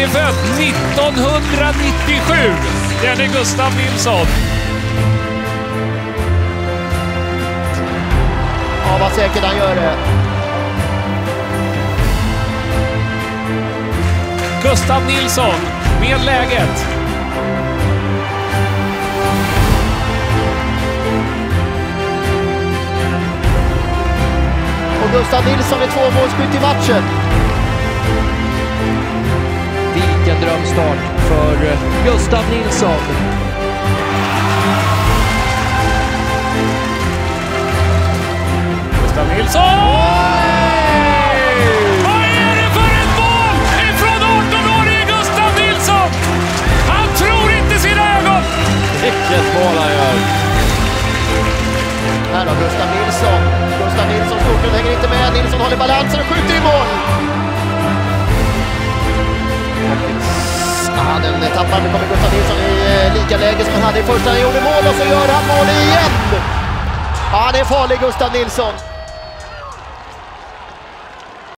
är född 1997. Den är Gustav Nilsson. Ja, vad säkert han gör det. Gustav Nilsson med läget. Och Gustav Nilsson är tvåmålsskytt i matchen. Vilken drömstart för Gustav Nilsson. Gustav Nilsson! Vad är det för ett mål ifrån 18-årige Gustav Nilsson? Han tror inte sina ögon! Vilket mål han gör. Här har Gustav Nilsson. Gustav Nilsson stort och hänger inte med. Nilsson håller balansen och skjuter i mål. Den tappar. Nu kommer Gustav Nilsson i lika läge som han hade i första. Han gjorde mål och så gör han mål igen. Han är farlig, Gustav Nilsson.